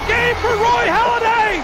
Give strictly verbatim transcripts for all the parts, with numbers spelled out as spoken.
a game for Roy Halladay!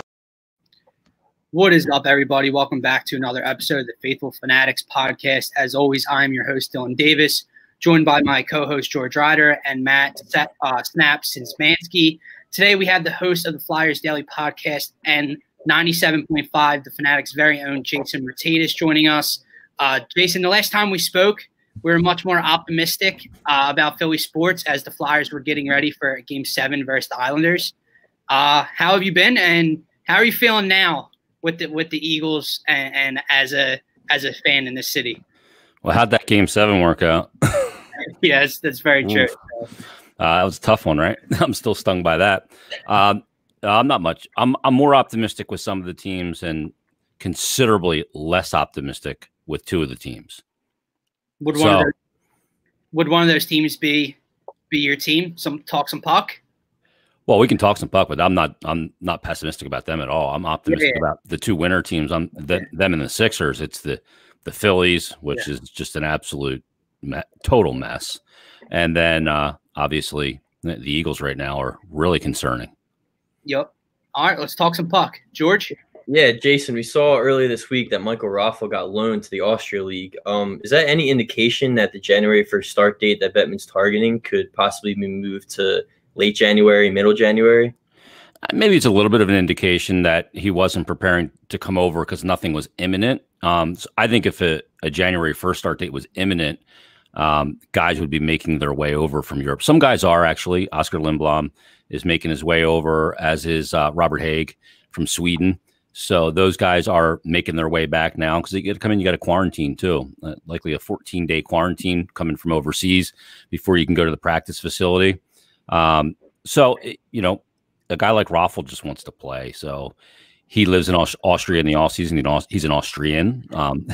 What is up, everybody? Welcome back to another episode of the Faithful Fanatics podcast. As always, I'm your host, Dylan Davis, joined by my co-host, George Ryder, and Matt uh, Snap Sinsmansky. Today, we have the host of the Flyers Daily Podcast and ninety-seven point five, the Fanatics' very own Jason Myrtetus, joining us. Uh, Jason, the last time we spoke, we were much more optimistic uh, about Philly sports as the Flyers were getting ready for Game seven versus the Islanders. Uh, how have you been, and how are you feeling now with the with the Eagles and, and as a as a fan in the city? Well, how'd that Game seven work out? Yeah, that's, that's very true. Uh, that was a tough one, right? I'm still stung by that. Um, I'm not much. I'm I'm more optimistic with some of the teams and considerably less optimistic with two of the teams. Would one, so, of those, would one of those teams be be your team? Some talk some puck? Well, we can talk some puck, but I'm not I'm not pessimistic about them at all. I'm optimistic yeah. about the two winner teams. I'm the, them and the Sixers. It's the the Phillies, which yeah. is just an absolute me total mess, and then uh, obviously the, the Eagles right now are really concerning. Yep. All right, let's talk some puck, George. Yeah, Jason, we saw earlier this week that Michael Raffl got loaned to the Austria League. Um, is that any indication that the January first start date that Bettman's targeting could possibly be moved to late January, middle January? Maybe it's a little bit of an indication that he wasn't preparing to come over because nothing was imminent. Um, so I think if a, a January first start date was imminent, um, guys would be making their way over from Europe. Some guys are actually. Oscar Lindblom is making his way over, as is uh, Robert Haig from Sweden. So those guys are making their way back now because you get to come in, you got a quarantine too, uh, likely a fourteen day quarantine coming from overseas before you can go to the practice facility. Um, so, you know, a guy like Raffl just wants to play. So he lives in Aust Austria in the off season. He's an Austrian. Um,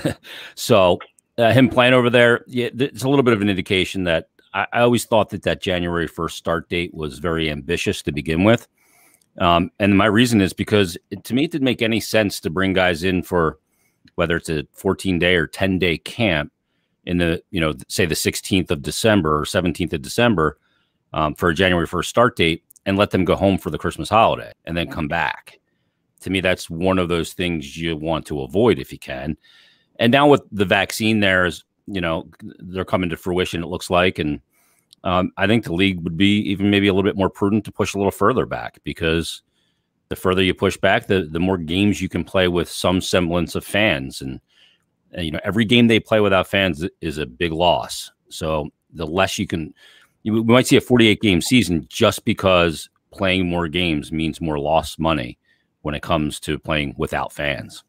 so uh, him playing over there, yeah, it's a little bit of an indication that I, I always thought that that January first start date was very ambitious to begin with. Um, and my reason is because it, to me, it didn't make any sense to bring guys in for whether it's a fourteen day or ten day camp in the, you know, say the sixteenth of December or seventeenth of December um, for a January first start date and let them go home for the Christmas holiday and then come back. To me, that's one of those things you want to avoid if you can. And now with the vaccine there is, you know, they're coming to fruition, it looks like. And Um, I think the league would be even maybe a little bit more prudent to push a little further back, because the further you push back, the the more games you can play with some semblance of fans. And, and you know, every game they play without fans is a big loss. So the less you can, you, we might see a forty-eight game season just because playing more games means more lost money when it comes to playing without fans.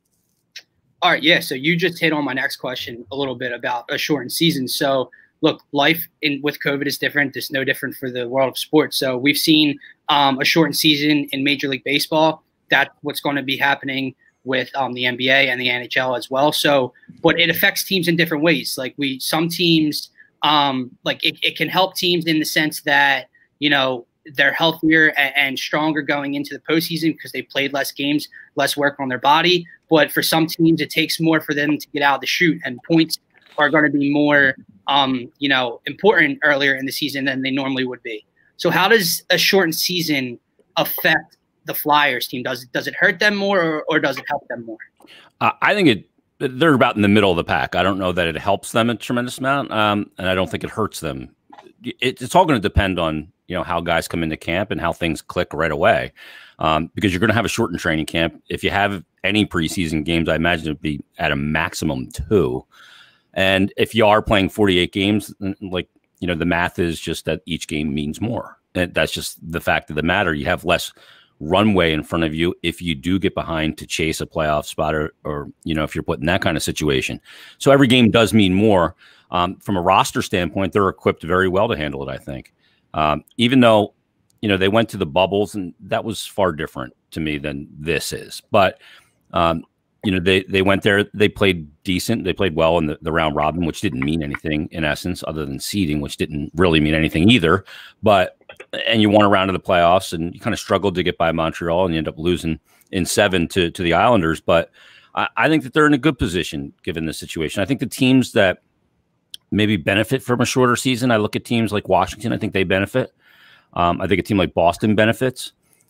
All right, yeah. So you just hit on my next question a little bit about a shortened season. So look, life in with COVID is different. It's no different for the world of sports. So we've seen um, a shortened season in Major League Baseball. That's what's going to be happening with um, the N B A and the N H L as well. So, but it affects teams in different ways. Like we, some teams, um, like it, it can help teams in the sense that, you know, they're healthier and, and stronger going into the postseason because they played less games, less work on their body. But for some teams, it takes more for them to get out of the chute, and points are going to be more um, you know, important earlier in the season than they normally would be. So how does a shortened season affect the Flyers team? Does it, does it hurt them more, or, or does it help them more? Uh, I think it, they're about in the middle of the pack. I don't know that it helps them a tremendous amount. Um, and I don't think it hurts them. It, it's all going to depend on, you know, how guys come into camp and how things click right away. Um, because you're going to have a shortened training camp. If you have any preseason games, I imagine it'd be at a maximum two. And if you are playing forty-eight games, like, you know, the math is just that each game means more. And that's just the fact of the matter. You have less runway in front of you if you do get behind to chase a playoff spot, or, or you know, if you're put in that kind of situation. So every game does mean more. Um, from a roster standpoint, they're equipped very well to handle it, I think. Um, even though, you know, they went to the bubbles, and that was far different to me than this is. But, um, you know, they, they went there, they played decent. They played well in the, the round robin, which didn't mean anything in essence other than seeding, which didn't really mean anything either. But, and you won a round of the playoffs, and you kind of struggled to get by Montreal, and you end up losing in seven to, to the Islanders. But I, I think that they're in a good position given the situation. I think the teams that maybe benefit from a shorter season, I look at teams like Washington, I think they benefit. Um, I think a team like Boston benefits.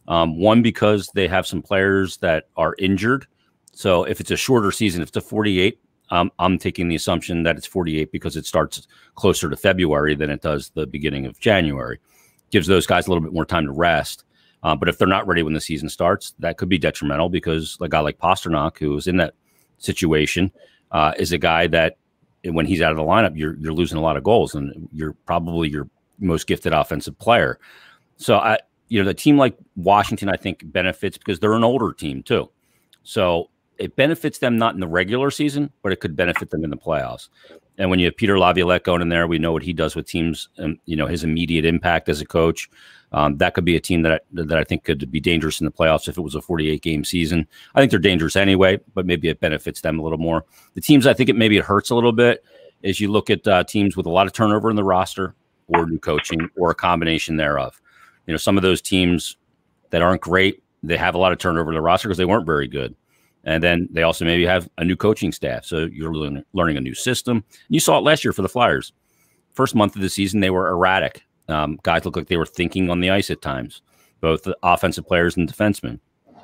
Um, one, because they have some players that are injured. So if it's a shorter season, if it's a forty-eight, um, I'm taking the assumption that it's forty-eight because it starts closer to February than it does the beginning of January. Gives those guys a little bit more time to rest. Uh, but if they're not ready when the season starts, that could be detrimental because a guy like Pasternak, who is in that situation, uh, is a guy that when he's out of the lineup, you're you're losing a lot of goals, and you're probably your most gifted offensive player. So I, you know, the team like Washington, I think benefits because they're an older team too. So it benefits them not in the regular season, but it could benefit them in the playoffs. And when you have Peter Laviolette going in there, we know what he does with teams, and you know his immediate impact as a coach. Um, that could be a team that I, that I think could be dangerous in the playoffs if it was a forty-eight game season. I think they're dangerous anyway, but maybe it benefits them a little more. The teams I think it maybe it hurts a little bit is you look at uh, teams with a lot of turnover in the roster or new coaching or a combination thereof. You know, some of those teams that aren't great, they have a lot of turnover in the roster because they weren't very good. And then they also maybe have a new coaching staff. So you're learning a new system. You saw it last year for the Flyers. First month of the season, they were erratic. Um, guys looked like they were thinking on the ice at times, both the offensive players and defensemen.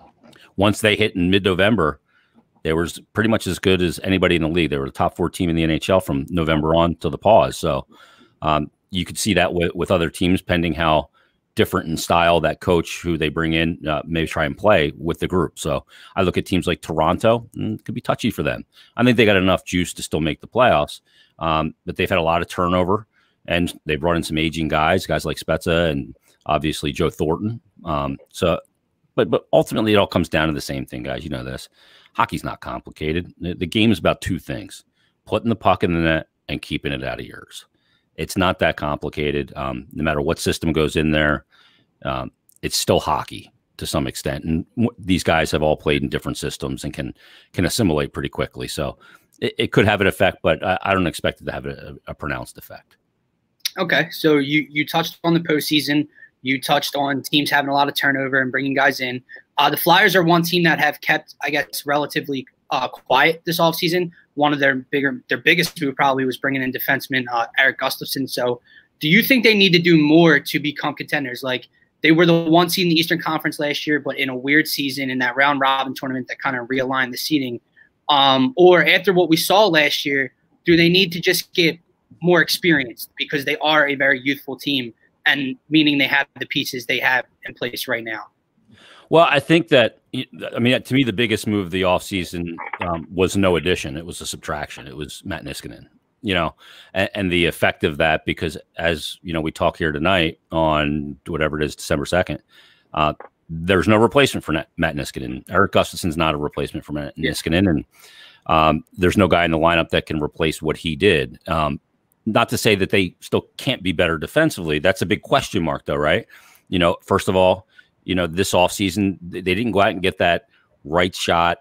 Once they hit in mid-November, they were pretty much as good as anybody in the league. They were the top four team in the N H L from November on to the pause. So um, you could see that with, with other teams, pending how different in style that coach who they bring in uh, may try and play with the group. So I look at teams like Toronto, and it could be touchy for them. I think they got enough juice to still make the playoffs, um, but they've had a lot of turnover, and they brought in some aging guys, guys like Spezza and obviously Joe Thornton. Um, so, but but ultimately it all comes down to the same thing, guys. You know this. Hockey's not complicated. The, the game is about two things: putting the puck in the net and keeping it out of yours. It's not that complicated. Um, no matter what system goes in there, um, it's still hockey to some extent. And w- these guys have all played in different systems and can can assimilate pretty quickly. So it, it could have an effect, but I, I don't expect it to have a, a pronounced effect. Okay, so you you touched on the postseason. You touched on teams having a lot of turnover and bringing guys in. Uh, the Flyers are one team that have kept, I guess, relatively uh, quiet this offseason. One of their bigger, their biggest move probably was bringing in defenseman uh, Eric Gustafsson. So do you think they need to do more to become contenders? Like they were the one seed in the Eastern Conference last year, but in a weird season in that round robin tournament that kind of realigned the seeding. Um, or after what we saw last year, do they need to just get more experienced because they are a very youthful team, and meaning they have the pieces they have in place right now? Well, I think that, I mean, to me, the biggest move of the offseason um, was no addition. It was a subtraction. It was Matt Niskanen, you know, and, and the effect of that, because as, you know, we talk here tonight on whatever it is, December second, uh, there's no replacement for Matt Niskanen. Eric Gustafsson's not a replacement for Matt Niskanen, and um, there's no guy in the lineup that can replace what he did. Um, not to say that they still can't be better defensively. That's a big question mark, though, right? You know, first of all, you know, this offseason, they didn't go out and get that right shot,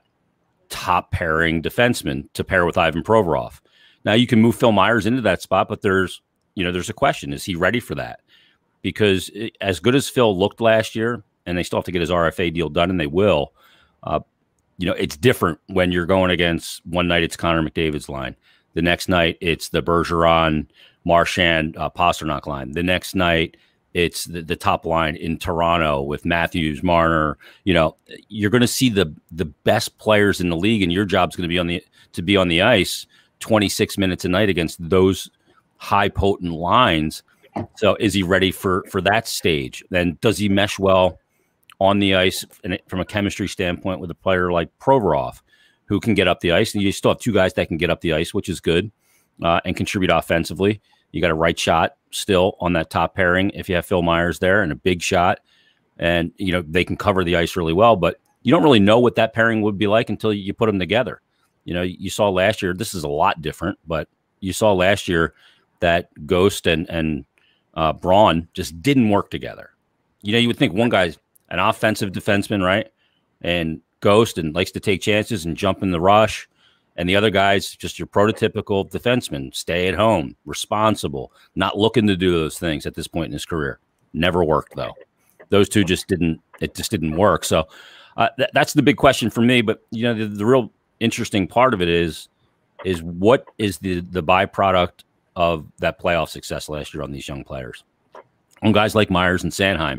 top pairing defenseman to pair with Ivan Provorov. Now you can move Phil Myers into that spot, but there's, you know, there's a question. Is he ready for that? Because it, as good as Phil looked last year, and they still have to get his R F A deal done, and they will, uh, you know, it's different when you're going against one night it's Connor McDavid's line. The next night it's the Bergeron, Marchand, uh, Pasternak line. The next night it's the, the top line in Toronto with Matthews, Marner. You know, you're going to see the the best players in the league, and your job's going to be on the to be on the ice twenty-six minutes a night against those high potent lines. So, is he ready for for that stage? Then does he mesh well on the ice and from a chemistry standpoint with a player like Provorov, who can get up the ice? And you still have two guys that can get up the ice, which is good, uh, and contribute offensively. You got a right shot still on that top pairing if you have Phil Myers there, and a big shot. And, you know, they can cover the ice really well, but you don't really know what that pairing would be like until you put them together. You know, you saw last year, this is a lot different, but you saw last year that Ghost and, and uh, Braun just didn't work together. You know, you would think one guy's an offensive defenseman, right? And Ghost and likes to take chances and jump in the rush. And the other guy's just your prototypical defenseman, stay at home, responsible, not looking to do those things at this point in his career. Never worked, though. Those two just didn't, it just didn't work. So uh, th- that's the big question for me. But, you know, the, the real interesting part of it is, is what is the, the byproduct of that playoff success last year on these young players? On guys like Myers and Sanheim,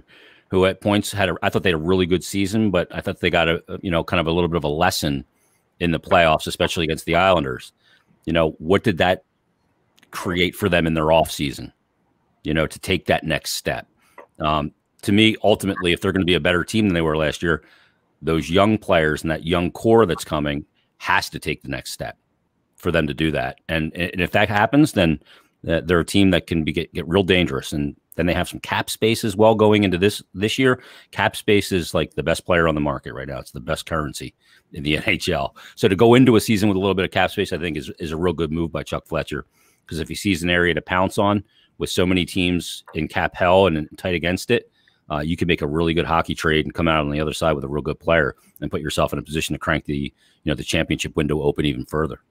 who at points had a, I thought they had a really good season, but I thought they got a, you know, kind of a little bit of a lesson in the playoffs, especially against the Islanders. You know, what did that create for them in their off season, you know, to take that next step? Um, to me, ultimately, if they're going to be a better team than they were last year, those young players and that young core that's coming has to take the next step for them to do that. And, and if that happens, then they're a team that can be get, get real dangerous. And then they have some cap space as well going into this this year. Cap space is like the best player on the market right now. It's the best currency in the N H L. So to go into a season with a little bit of cap space, I think is, is a real good move by Chuck Fletcher, because if he sees an area to pounce on with so many teams in cap hell and tight against it, uh, you can make a really good hockey trade and come out on the other side with a real good player and put yourself in a position to crank the, you know, the championship window open even further.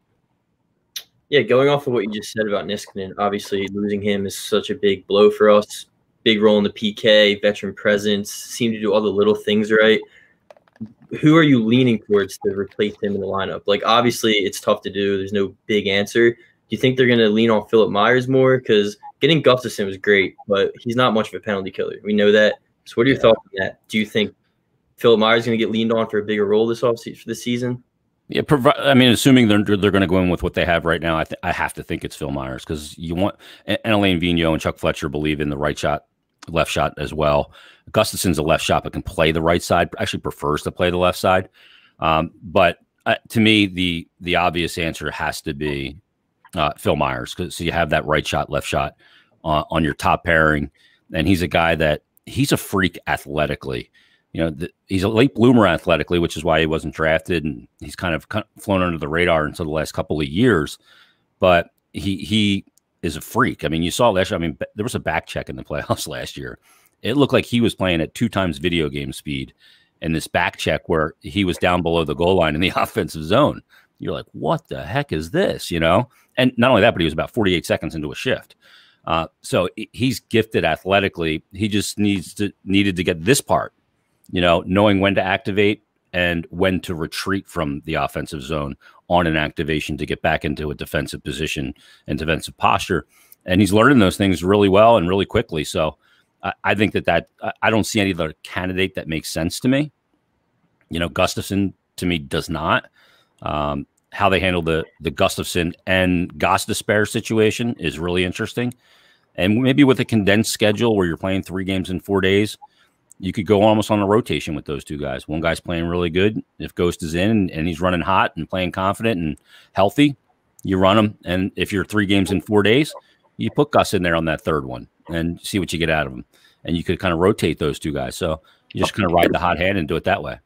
Yeah, going off of what you just said about Niskanen, obviously losing him is such a big blow for us. Big role in the P K, veteran presence, seem to do all the little things right. Who are you leaning towards to replace him in the lineup? Like, obviously, it's tough to do. There's no big answer. Do you think they're going to lean on Philip Myers more? Because getting Gustafsson was great, but he's not much of a penalty killer. We know that. So what are your yeah. thoughts on that? Do you think Philip Myers is going to get leaned on for a bigger role this offseason for this season? Yeah, I mean, assuming they're they're going to go in with what they have right now, I th I have to think it's Phil Myers, because you want and Elaine Vigneault and Chuck Fletcher believe in the right shot, left shot as well. Gustafsson's a left shot, but can play the right side. Actually, prefers to play the left side. Um, but uh, to me, the the obvious answer has to be uh, Phil Myers, because so you have that right shot, left shot uh, on your top pairing, and he's a guy that he's a freak athletically. You know, the, he's a late bloomer athletically, which is why he wasn't drafted, and he's kind of flown under the radar until the last couple of years. But he he is a freak. I mean, you saw last year. I mean, there was a back check in the playoffs last year. It looked like he was playing at two times video game speed in this back check where he was down below the goal line in the offensive zone. You're like, what the heck is this? You know, and not only that, but he was about forty-eight seconds into a shift. Uh, so he's gifted athletically. He just needs to needed to get this part. You know, knowing when to activate and when to retreat from the offensive zone on an activation to get back into a defensive position and defensive posture. And he's learning those things really well and really quickly. So I, I think that that I don't see any other candidate that makes sense to me. You know, Gustafsson to me does not. Um, how they handle the the Gustafsson and Gostisbehere situation is really interesting. And maybe with a condensed schedule where you're playing three games in four days, you could go almost on a rotation with those two guys. One guy's playing really good. If Ghost is in and he's running hot and playing confident and healthy, you run him. And if you're three games in four days, you put Gus in there on that third one and see what you get out of him. And you could kind of rotate those two guys. So you just kind of ride the hot hand and do it that way.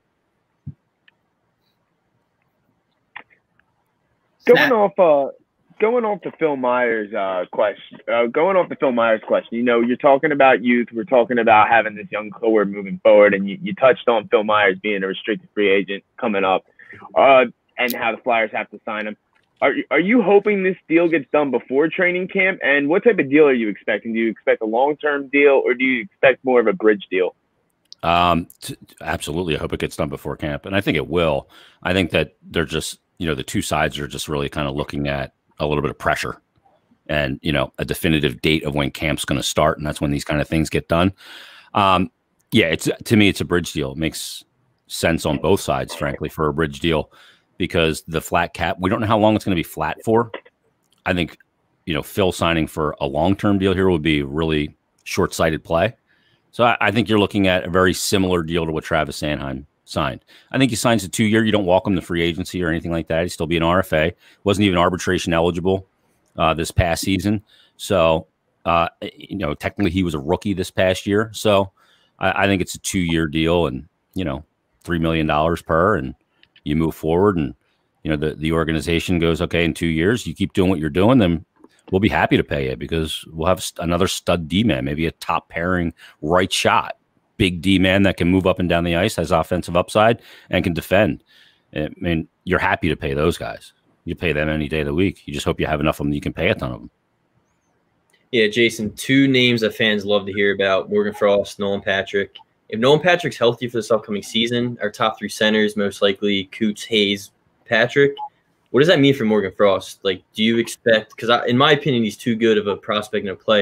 Going off, uh, going off the Phil Myers uh, question, uh, going off the Phil Myers question, you know, you're talking about youth. We're talking about having this young core moving forward, and you, you touched on Phil Myers being a restricted free agent coming up, uh, and how the Flyers have to sign him. Are are you hoping this deal gets done before training camp? And what type of deal are you expecting? Do you expect a long-term deal, or do you expect more of a bridge deal? Um, t- absolutely. I hope it gets done before camp, and I think it will. I think that they're just, you know, the two sides are just really kind of looking at a little bit of pressure and, you know, a definitive date of when camp's going to start. And that's when these kind of things get done. Um, yeah, it's, to me, it's a bridge deal. It makes sense on both sides, frankly, for a bridge deal, because the flat cap, we don't know how long it's going to be flat for. I think, you know, Phil signing for a long-term deal here would be really short-sighted play. So I, I think you're looking at a very similar deal to what Travis Sanheim signed. I think he signs a two-year. You don't walk him to free agency or anything like that. He'd still be an R F A. Wasn't even arbitration eligible uh, this past season. So, uh, you know, technically he was a rookie this past year. So I, I think it's a two-year deal and, you know, three million dollars per, and you move forward and, you know, the, the organization goes, okay, in two years, you keep doing what you're doing, then we'll be happy to pay you, because we'll have another stud D-man, maybe a top pairing right shot. Big D man that can move up and down the ice, has offensive upside, and can defend. I mean, you're happy to pay those guys. You pay them any day of the week. You just hope you have enough of them that you can pay a ton of them. Yeah, Jason, two names that fans love to hear about: Morgan Frost, Nolan Patrick. If Nolan Patrick's healthy for this upcoming season, our top three centers, most likely Coots, Hayes, Patrick. What does that mean for Morgan Frost? Like, do you expect – because in my opinion, he's too good of a prospect and a player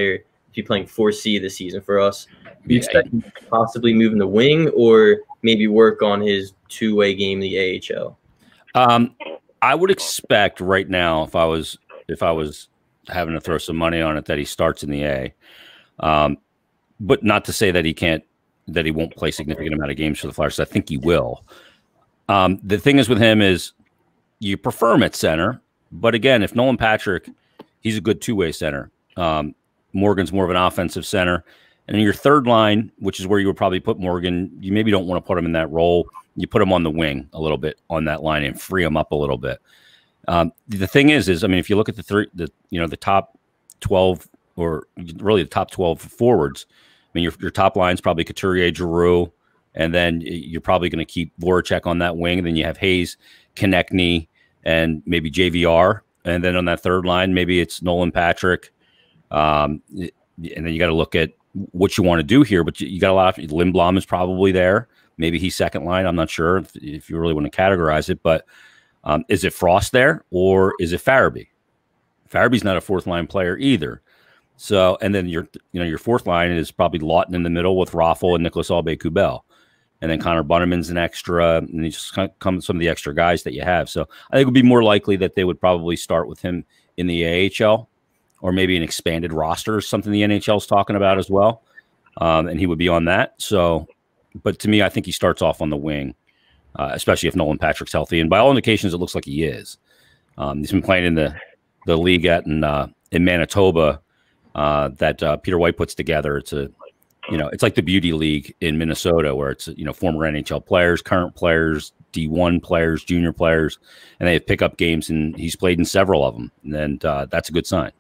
be playing four C this season for us. Do you expect him to possibly move in the wing or maybe work on his two-way game in the A H L? Um, I would expect right now, if I was if I was having to throw some money on it, that he starts in the A. Um, but not to say that he can't, that he won't play significant amount of games for the Flyers. I think he will. Um, the thing is with him is you prefer him at center, but again, if Nolan Patrick, he's a good two-way center. Um, Morgan's more of an offensive center. And in your third line, which is where you would probably put Morgan, you maybe don't want to put him in that role. You put him on the wing a little bit on that line and free him up a little bit. Um, the thing is, is I mean, if you look at the three, the you know the top twelve or really the top twelve forwards, I mean, your your top line is probably Couturier, Giroux, and then you're probably going to keep Voracek on that wing. And then you have Hayes, Konechny, and maybe J V R. And then on that third line, maybe it's Nolan Patrick. Um, and then you got to look at what you want to do here. But you, you got a lot of Lindblom is probably there. Maybe he's second line. I'm not sure if, if you really want to categorize it. But um, is it Frost there or is it Farabee? Farabee's not a fourth line player either. So, and then your, you know, your fourth line is probably Lawton in the middle with Raffle and Nicholas Aube-Kubel. And then Connor Bunneman's an extra, and you just come some of the extra guys that you have. So I think it would be more likely that they would probably start with him in the A H L or maybe an expanded roster or something the N H L is talking about as well. Um, and he would be on that. So, but to me, I think he starts off on the wing, uh, especially if Nolan Patrick's healthy. And by all indications, it looks like he is. Um, he's been playing in the, the league at in, uh, in Manitoba uh, that uh, Peter White puts together. It's a, you know, it's like the Beauty League in Minnesota where it's, you know, former N H L players, current players, D one players, junior players, and they have pickup games, and he's played in several of them. And uh, that's a good sign.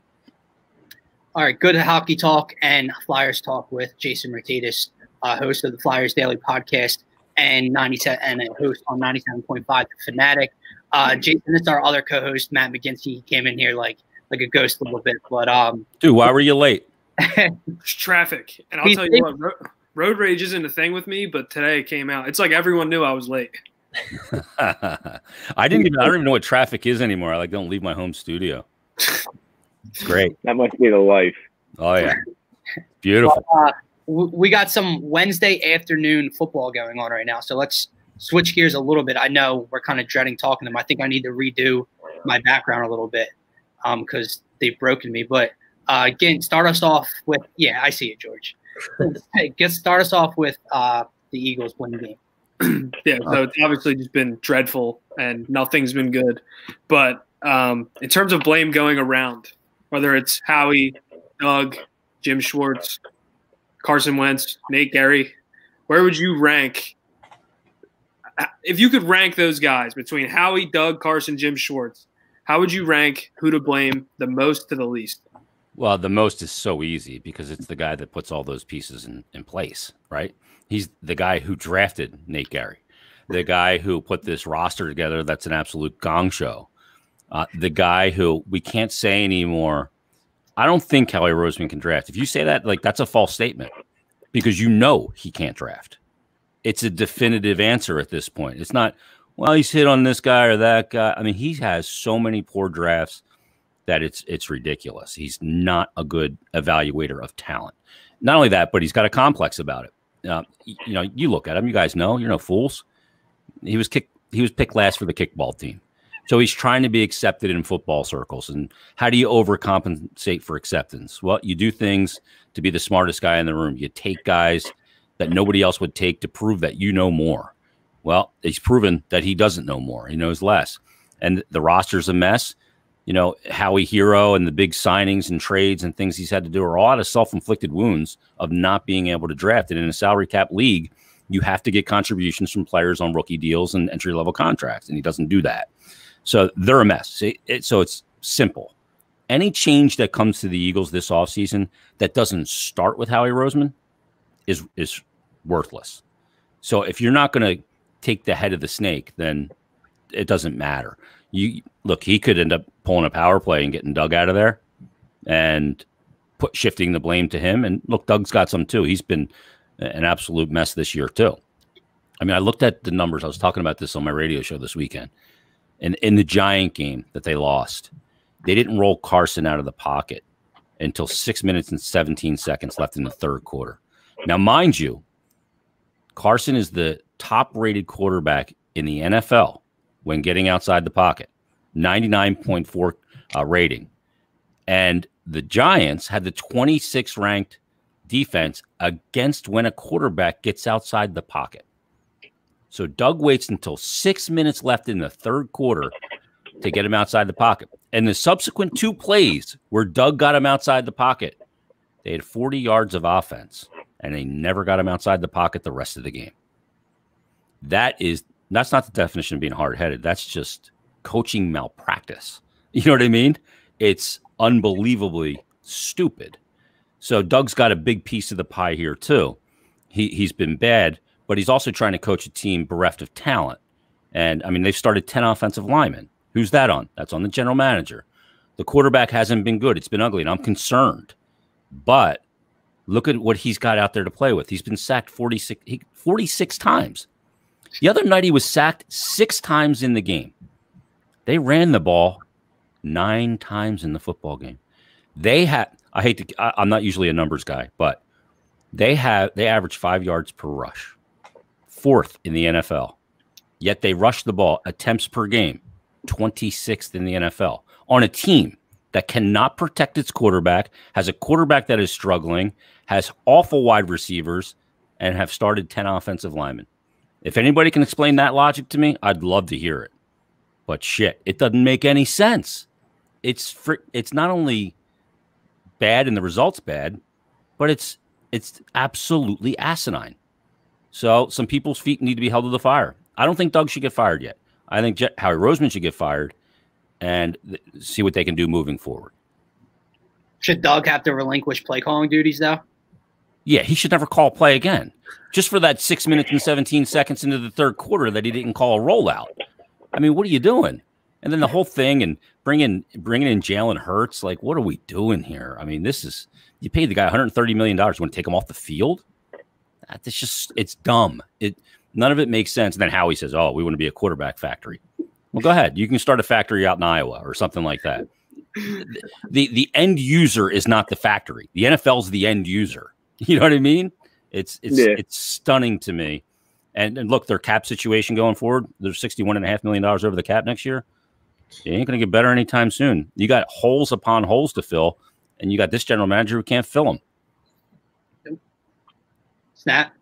All right, good hockey talk and Flyers talk with Jason Myrtetus, uh, host of the Flyers Daily Podcast and ninety-seven and a host on ninety-seven point five The Fanatic. Uh, Jason, this is our other co-host, Matt McGinty. He came in here like like a ghost a little bit, but um, dude, why were you late? It's traffic, and I'll tell you what, road, road rage isn't a thing with me, but today it came out. It's like everyone knew I was late. I didn't even, I don't even know what traffic is anymore. I like don't leave my home studio. It's great. That must be the life. Oh yeah, beautiful. Well, uh, we got some Wednesday afternoon football going on right now, so let's switch gears a little bit. I know we're kind of dreading talking to them. I think I need to redo my background a little bit um, because they've broken me. But uh, again, start us off with yeah, I see it, George. Hey, get start us off with uh, the Eagles winning game. Yeah, so it's obviously just been dreadful and nothing's been good. But um, in terms of blame going around, whether it's Howie, Doug, Jim Schwartz, Carson Wentz, Nate Gary, where would you rank – if you could rank those guys between Howie, Doug, Carson, Jim Schwartz, how would you rank who to blame the most to the least? Well, the most is so easy because it's the guy that puts all those pieces in, in place, right? He's the guy who drafted Nate Gary, the guy who put this roster together that's an absolute gong show, uh, the guy who we can't say anymore. I don't think Howie Roseman can draft. If you say that, like that's a false statement because you know he can't draft. It's a definitive answer at this point. It's not, well, he's hit on this guy or that guy. I mean, he has so many poor drafts that it's it's ridiculous. He's not a good evaluator of talent. Not only that, but he's got a complex about it. Uh, you know, you look at him, you guys know, you're no fools. He was kicked, he was picked last for the kickball team. So he's trying to be accepted in football circles. And how do you overcompensate for acceptance? Well, you do things to be the smartest guy in the room. You take guys that nobody else would take to prove that you know more. Well, he's proven that he doesn't know more. He knows less. And the roster's a mess. You know, Howie Hero and the big signings and trades and things he's had to do are all out of self-inflicted wounds of not being able to draft. And in a salary cap league, you have to get contributions from players on rookie deals and entry-level contracts, and he doesn't do that. So they're a mess. It, it, so it's simple. Any change that comes to the Eagles this offseason that doesn't start with Howie Roseman is, is worthless. So if you're not going to take the head of the snake, then it doesn't matter. You look, he could end up pulling a power play and getting Doug out of there and put shifting the blame to him. And look, Doug's got some too. He's been an absolute mess this year too. I mean, I looked at the numbers. I was talking about this on my radio show this weekend. And in the Giant game that they lost, they didn't roll Carson out of the pocket until six minutes and seventeen seconds left in the third quarter. Now, mind you, Carson is the top-rated quarterback in the N F L when getting outside the pocket, ninety-nine point four uh, rating. And the Giants had the twenty-sixth ranked defense against when a quarterback gets outside the pocket. So Doug waits until six minutes left in the third quarter to get him outside the pocket. And the subsequent two plays where Doug got him outside the pocket, they had forty yards of offense, and they never got him outside the pocket the rest of the game. That is, that's not the definition of being hard-headed. That's just coaching malpractice. You know what I mean? It's unbelievably stupid. So Doug's got a big piece of the pie here too. He, he's been bad, but he's also trying to coach a team bereft of talent. And, I mean, they've started ten offensive linemen. Who's that on? That's on the general manager. The quarterback hasn't been good. It's been ugly, and I'm concerned. But look at what he's got out there to play with. He's been sacked forty-six, forty-six times. The other night, he was sacked six times in the game. They ran the ball nine times in the football game. They had, I hate to, I, I'm not usually a numbers guy, but they have, they average five yards per rush, fourth in the N F L. Yet they rush the ball attempts per game, twenty-sixth in the N F L on a team that cannot protect its quarterback, has a quarterback that is struggling, has awful wide receivers, and have started ten offensive linemen. If anybody can explain that logic to me, I'd love to hear it. But shit, it doesn't make any sense. It's fr it's not only bad and the results bad, but it's it's absolutely asinine. So some people's feet need to be held to the fire. I don't think Doug should get fired yet. I think Je Howie Roseman should get fired and see what they can do moving forward. Should Doug have to relinquish play calling duties though? Yeah, he should never call a play again. Just for that six minutes and seventeen seconds into the third quarter that he didn't call a rollout. I mean, what are you doing? And then the whole thing and bringing bringing in Jalen Hurts, like, what are we doing here? I mean, this is, you paid the guy one hundred thirty million dollars. You want to take him off the field? That's just, it's dumb. It None of it makes sense. And then Howie says, oh, we want to be a quarterback factory. Well, go ahead. You can start a factory out in Iowa or something like that. The, the end user is not the factory. The N F L's the end user. You know what I mean? It's it's yeah. it's stunning to me. And, and look, their cap situation going forward, they're sixty-one and a half million dollars over the cap next year. It ain't going to get better anytime soon. You got holes upon holes to fill, and you got this general manager who can't fill them. Snap.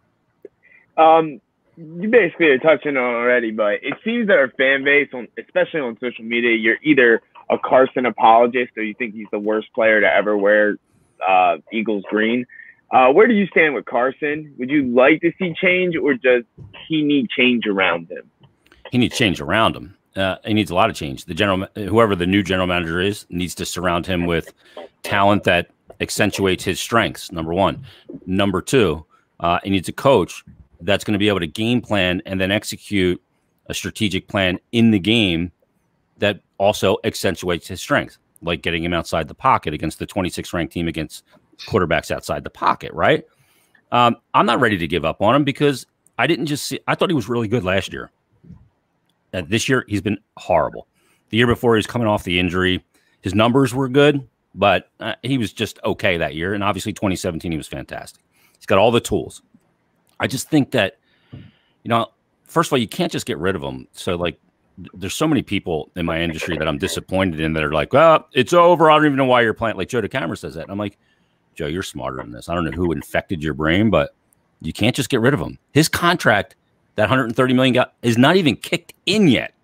Um, you basically are touching on it already, but it seems that our fan base, on especially on social media, you're either a Carson apologist or you think he's the worst player to ever wear uh, Eagles green. Uh, where do you stand with Carson? Would you like to see change, or does he need change around him? He needs change around him. Uh, he needs a lot of change. The general, whoever the new general manager is, needs to surround him with talent that accentuates his strengths. Number one. Number two, uh, he needs a coach that's going to be able to game plan and then execute a strategic plan in the game that also accentuates his strengths, like getting him outside the pocket against the twenty-sixth ranked team against quarterbacks outside the pocket, right? Um, I'm not ready to give up on him because I didn't just see, I thought he was really good last year. Uh, this year, he's been horrible. The year before, he was coming off the injury. His numbers were good, but uh, he was just okay that year. And obviously, twenty seventeen, he was fantastic. He's got all the tools. I just think that, you know, first of all, you can't just get rid of him. So, like, th there's so many people in my industry that I'm disappointed in that are like, well, it's over. I don't even know why you're playing. Like, Joe DeCamera says that. And I'm like, Joe, you're smarter than this. I don't know who infected your brain, but you can't just get rid of him. His contract, that one hundred thirty million dollars got, is not even kicked in yet.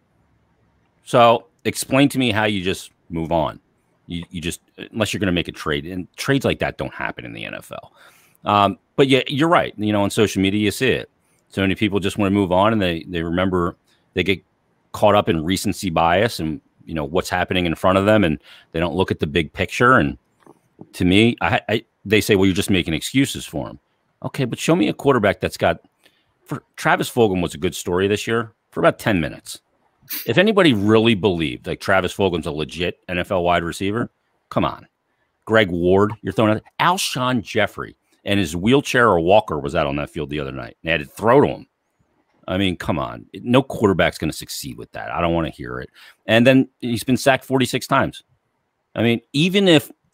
So explain to me how you just move on. You, you just, unless you're going to make a trade, and trades like that don't happen in the N F L. Um, but yeah, you're right. You know, on social media, you see it. So many people just want to move on, and they, they remember, they get caught up in recency bias and, you know, what's happening in front of them, and they don't look at the big picture. And to me, I, I they say, well, you're just making excuses for him. Okay, but show me a quarterback that's got, for Travis Fulgham was a good story this year for about ten minutes. If anybody really believed like Travis Fulgham's a legit N F L wide receiver, come on. Greg Ward, you're throwing out. Alshon Jeffrey and his wheelchair or walker was out on that field the other night. They had to throw to him. I mean, come on. No quarterback's going to succeed with that. I don't want to hear it. And then he's been sacked forty-six times. I mean, even if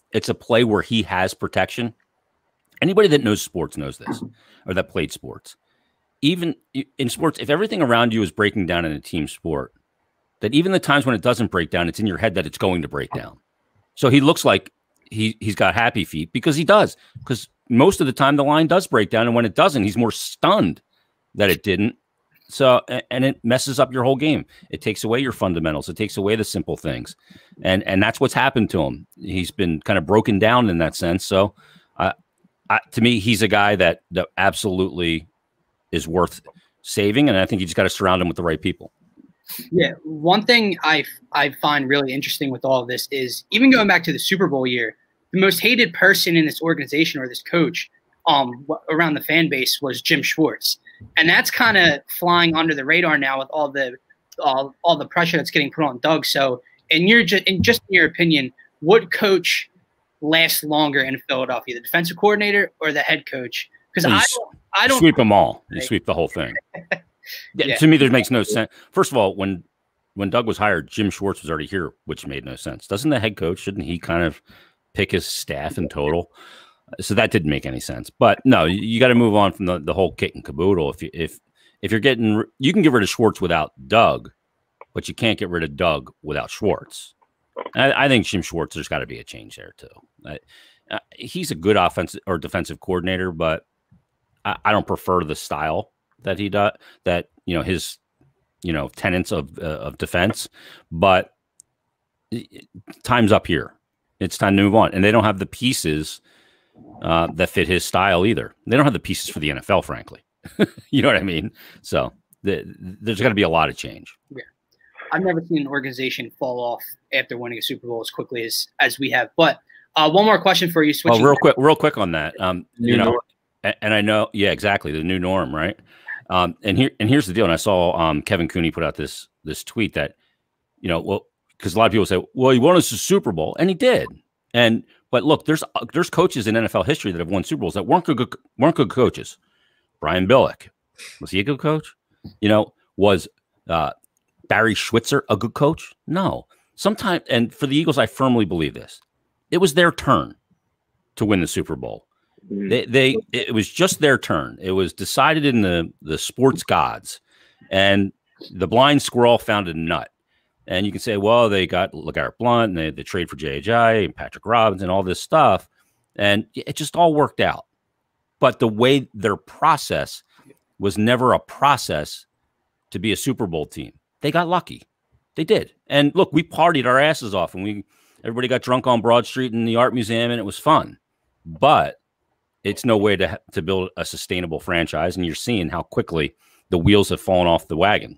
it's a play where he has protection. Anybody that knows sports knows this, or that played sports. Even in sports, if everything around you is breaking down in a team sport, that even the times when it doesn't break down, it's in your head that it's going to break down. So he looks like he, he's got happy feet because he does. Because most of the time the line does break down, and when it doesn't, he's more stunned that it didn't. So, and it messes up your whole game. It takes away your fundamentals. It takes away the simple things. And and that's what's happened to him. He's been kind of broken down in that sense. So, uh, I, to me, he's a guy that, that absolutely is worth saving. And I think you just got to surround him with the right people. Yeah. One thing I, I find really interesting with all of this is even going back to the Super Bowl year, the most hated person in this organization or this coach um, around the fan base was Jim Schwartz. And that's kind of flying under the radar now with all the all, all the pressure that's getting put on Doug. So, in your ju- in just in your opinion, what coach lasts longer in Philadelphia, the defensive coordinator or the head coach? Because I don't, I don't sweep them all. You sweep the whole thing. yeah, yeah. To me, there makes no sense. First of all, when when Doug was hired, Jim Schwartz was already here, which made no sense. Doesn't the head coach, shouldn't he kind of pick his staff in total? So that didn't make any sense. But no, you, you got to move on from the, the whole kit and caboodle. If you, if if you're getting, you can get rid of Schwartz without Doug, but you can't get rid of Doug without Schwartz. I, I think Jim Schwartz, there's got to be a change there too. I, uh, he's a good offensive or defensive coordinator, but I, I don't prefer the style that he does. That you know his, you know, tenets of uh, of defense. But it, time's up here. It's time to move on, and they don't have the pieces Uh, that fit his style either. They don't have the pieces for the N F L, frankly. You know what I mean? So the, there's got to be a lot of change. Yeah, I've never seen an organization fall off after winning a Super Bowl as quickly as as we have. But uh, one more question for you. Well, real quick, real quick on that. Um, you know, and, and I know, yeah, exactly, the new norm, right? Um, and here and here's the deal. And I saw um, Kevin Cooney put out this this tweet that, you know, well, because a lot of people say, well, he won us a Super Bowl, and he did, and. But look, there's there's coaches in N F L history that have won Super Bowls that weren't good, weren't good coaches. Brian Billick, was he a good coach? You know, was uh, Barry Schweitzer a good coach? No. Sometimes, and for the Eagles, I firmly believe this. It was their turn to win the Super Bowl. Mm-hmm. They they it was just their turn. It was decided in the the sports gods, and the blind squirrel found a nut. And you can say, well, they got LeGarrette Blount, and they had the trade for J H I and Patrick Robbins and all this stuff. And it just all worked out. But the way their process was never a process to be a Super Bowl team. They got lucky. They did. And look, we partied our asses off, and we everybody got drunk on Broad Street in the Art Museum, and it was fun. But it's no way to, to build a sustainable franchise. And you're seeing how quickly the wheels have fallen off the wagon.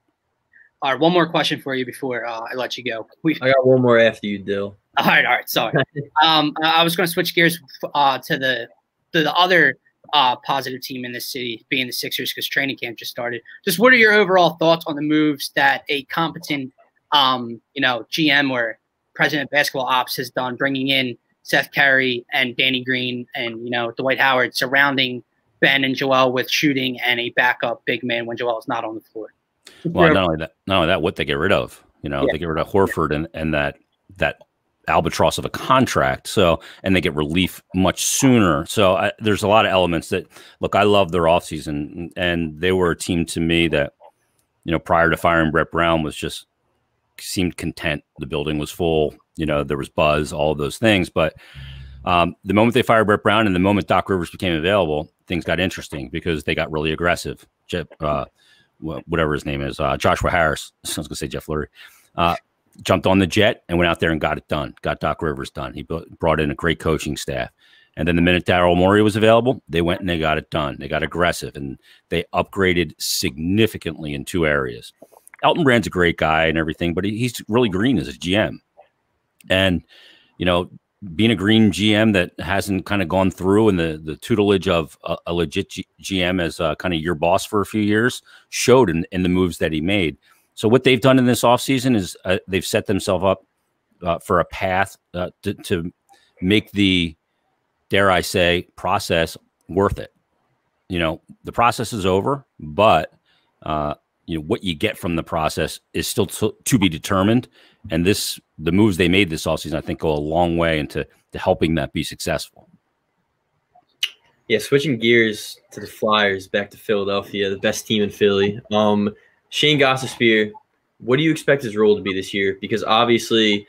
All right, one more question for you before uh, I let you go. We, I got one more after you, Dill. All right, all right, sorry. um, I was going to switch gears uh, to the to the other uh, positive team in this city, being the Sixers, because training camp just started. Just what are your overall thoughts on the moves that a competent, um, you know, G M or president of basketball ops has done, bringing in Seth Curry and Danny Green and you know Dwight Howard, surrounding Ben and Joel with shooting and a backup big man when Joel is not on the floor. Well, not only that, not only that, what they get rid of, you know, yeah. they get rid of Horford and, and that that albatross of a contract. So, and they get relief much sooner. So I, there's a lot of elements that, look, I love their offseason, and they were a team to me that, you know, prior to firing Brett Brown was just seemed content. The building was full, you know, there was buzz, all of those things. But um, the moment they fired Brett Brown and the moment Doc Rivers became available, things got interesting because they got really aggressive. Uh, whatever his name is, uh, Joshua Harris, I was going to say Jeff Lurie, uh, jumped on the jet and went out there and got it done, got Doc Rivers done. He brought in a great coaching staff. And then the minute Daryl Morey was available, they went and they got it done. They got aggressive, and they upgraded significantly in two areas. Elton Brand's a great guy and everything, but he's really green as a G M. And, you know, being a green G M that hasn't kind of gone through in the, the tutelage of a, a legit G GM as uh, kind of your boss for a few years showed in, in the moves that he made. So what they've done in this offseason is uh, they've set themselves up uh, for a path uh, to, to make the, dare I say, process worth it. You know, the process is over, but uh, you know, what you get from the process is still to, to be determined. And this, the moves they made this offseason, I think, go a long way into to helping that be successful. Yeah, switching gears to the Flyers, back to Philadelphia, the best team in Philly. Um, Shane Gostisbehere, what do you expect his role to be this year? Because obviously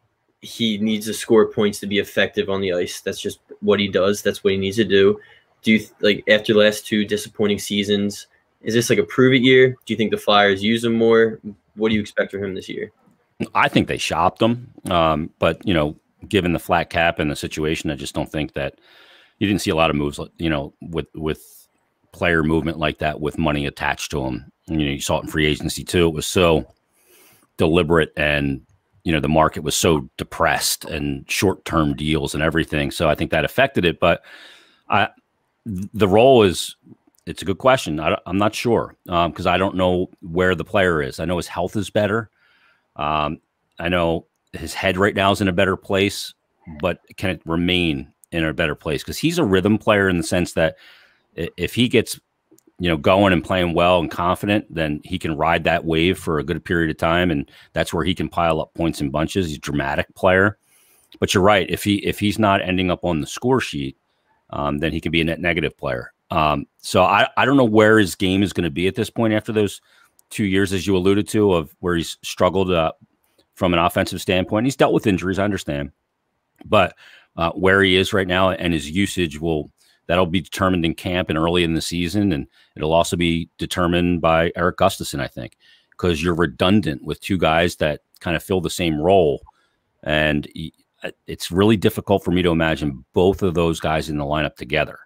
he needs to score points to be effective on the ice. That's just what he does. That's what he needs to do. Do you, like, after the last two disappointing seasons, is this like a prove-it year? Do you think the Flyers use him more? What do you expect from him this year? I think they shopped him. Um, but, you know, given the flat cap and the situation, I just don't think that you didn't see a lot of moves, you know, with, with player movement like that with money attached to them. And, you know, you saw it in free agency too. It was so deliberate, and, you know, the market was so depressed and short-term deals and everything. So I think that affected it. But I, the role is, it's a good question. I, I'm not sure because um, I don't know where the player is. I know his health is better. Um, I know his head right now is in a better place, but can it remain in a better place? Because he's a rhythm player in the sense that if he gets, you know, going and playing well and confident, then he can ride that wave for a good period of time, and that's where he can pile up points in bunches. He's a dramatic player. But you're right. If he if he's not ending up on the score sheet, um, then he can be a net negative player. Um, so I, I don't know where his game is going to be at this point after those two years, as you alluded to, of where he's struggled uh, from an offensive standpoint. He's dealt with injuries, I understand. But uh, where he is right now and his usage, will that'll be determined in camp and early in the season. And it'll also be determined by Erik Gustafsson, I think, because you're redundant with two guys that kind of fill the same role. And he, it's really difficult for me to imagine both of those guys in the lineup together.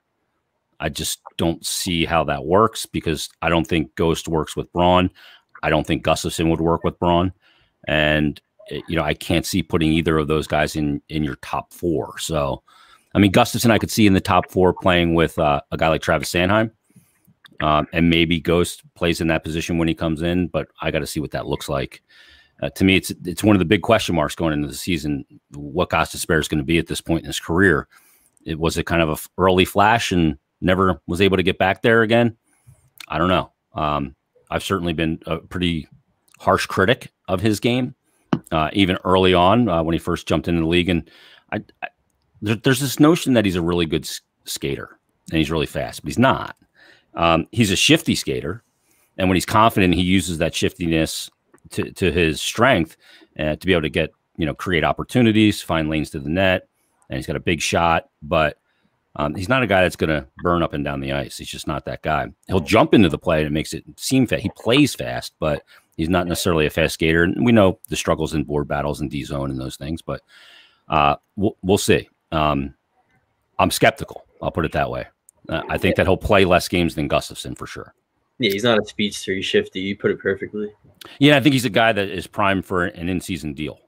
I just don't see how that works, because I don't think Ghost works with Braun. I don't think Gustafsson would work with Braun. And, you know, I can't see putting either of those guys in, in your top four. So, I mean, Gustafsson I could see in the top four playing with uh, a guy like Travis Sanheim. Um, and maybe Ghost plays in that position when he comes in, but I got to see what that looks like. Uh, to me, it's it's one of the big question marks going into the season, what Gostisbehere is going to be at this point in his career. It was a kind of a early flash and never was able to get back there again. I don't know. Um, I've certainly been a pretty harsh critic of his game, uh, even early on uh, when he first jumped into the league. And I, I, there, there's this notion that he's a really good skater and he's really fast, but he's not. Um, he's a shifty skater. And when he's confident, he uses that shiftiness to, to his strength uh, to be able to get, you know, create opportunities, find lanes to the net. And he's got a big shot, but Um, he's not a guy that's going to burn up and down the ice. He's just not that guy. He'll jump into the play and it makes it seem fast. He plays fast, but he's not necessarily a fast skater. And we know the struggles in board battles and D zone and those things, but uh, we'll, we'll see. Um, I'm skeptical. I'll put it that way. Uh, I think that he'll play less games than Gustafsson for sure. Yeah, he's not a speedster. He's shifty. You put it perfectly. Yeah, I think he's a guy that is primed for an in-season deal.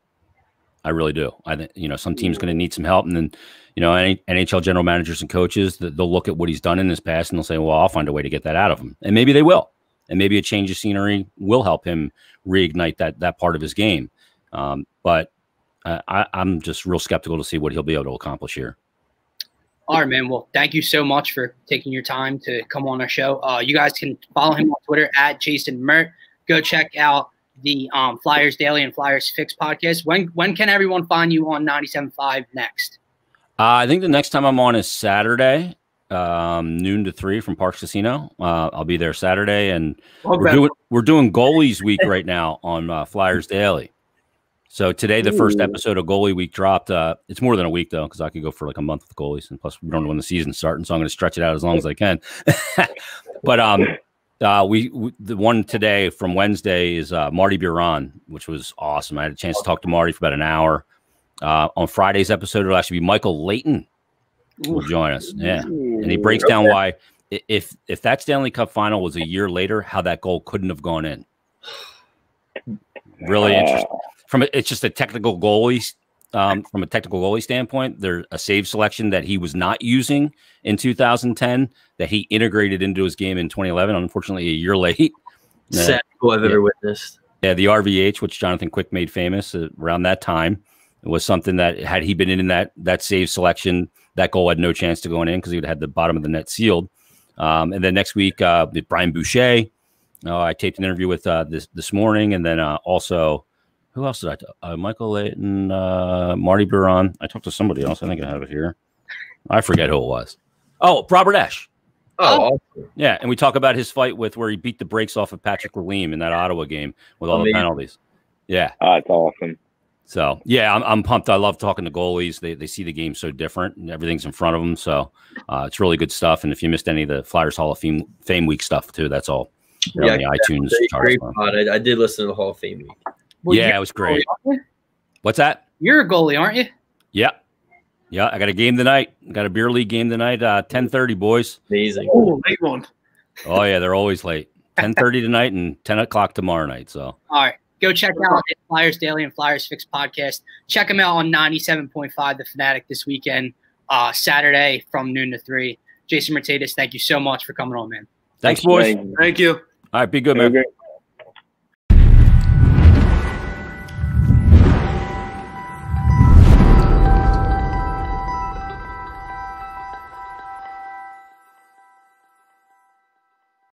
I really do. I think, you know, some team's going to need some help, and then, you know, any N H L general managers and coaches, they'll look at what he's done in his past and they'll say, well, I'll find a way to get that out of him. And maybe they will. And maybe a change of scenery will help him reignite that that part of his game. Um, but uh, I, I'm just real skeptical to see what he'll be able to accomplish here. All right, man. Well, thank you so much for taking your time to come on our show. Uh, you guys can follow him on Twitter at Jason Mert. Go check out the um, Flyers Daily and Flyers Fix podcast. When when can everyone find you on ninety-seven point five next? Uh, I think the next time I'm on is Saturday, um, noon to three from Parks Casino. Uh, I'll be there Saturday, and okay. we're doing we're doing goalies week right now on uh, Flyers Daily. So today, the Ooh. first episode of Goalie Week dropped. Uh, it's more than a week though, because I could go for like a month with goalies, and plus we don't know when the season's starting, so I'm going to stretch it out as long as I can. But um. Uh, we, we the one today from Wednesday is uh, Marty Biron, which was awesome. I had a chance to talk to Marty for about an hour. Uh, on Friday's episode, it'll actually be Michael Layton who will join us. Yeah, and he breaks down okay. why if if that Stanley Cup final was a year later, how that goal couldn't have gone in. Really interesting. From a, it's just a technical goalie. Um, from a technical goalie standpoint, there's a save selection that he was not using in two thousand ten that he integrated into his game in twenty eleven. Unfortunately, a year late. Sad goal I've yeah. ever witnessed. Yeah, the R V H, which Jonathan Quick made famous uh, around that time, it was something that had he been in that that save selection, that goal had no chance to go in because he would have had the bottom of the net sealed. Um, and then next week, uh, Brian Boucher No, I taped an interview with uh, this this morning, and then uh, also, who else did I? T- uh, Michael Layton, uh, Marty Buron. I talked to somebody else. I think I have it here. I forget who it was. Oh, Robert Esch. Oh, awesome. Yeah, and we talk about his fight with where he beat the brakes off of Patrick Lalime in that Ottawa game with all Amazing. the penalties. Yeah, oh, that's awesome. So yeah, I'm I'm pumped. I love talking to goalies. They they see the game so different, and everything's in front of them. So uh, it's really good stuff. And if you missed any of the Flyers Hall of Fame Fame Week stuff too, that's all. Yeah, on the iTunes. Great pod. I, I did listen to the Hall of Fame Week. Well, yeah, it was great. What's that? You're a goalie, aren't you? Yeah. Yeah, I got a game tonight. Got a beer league game tonight. Uh, ten thirty, boys. Amazing. Oh, late one. Oh yeah, they're always late. ten thirty tonight and ten o'clock tomorrow night. So. All right, go check out the Flyers Daily and Flyers Fix podcast. Check them out on ninety-seven point five The Fanatic this weekend, uh, Saturday from noon to three. Jason Myrtetus, thank you so much for coming on, man. Thanks, boys. Thank you. All right, be good, man. Okay.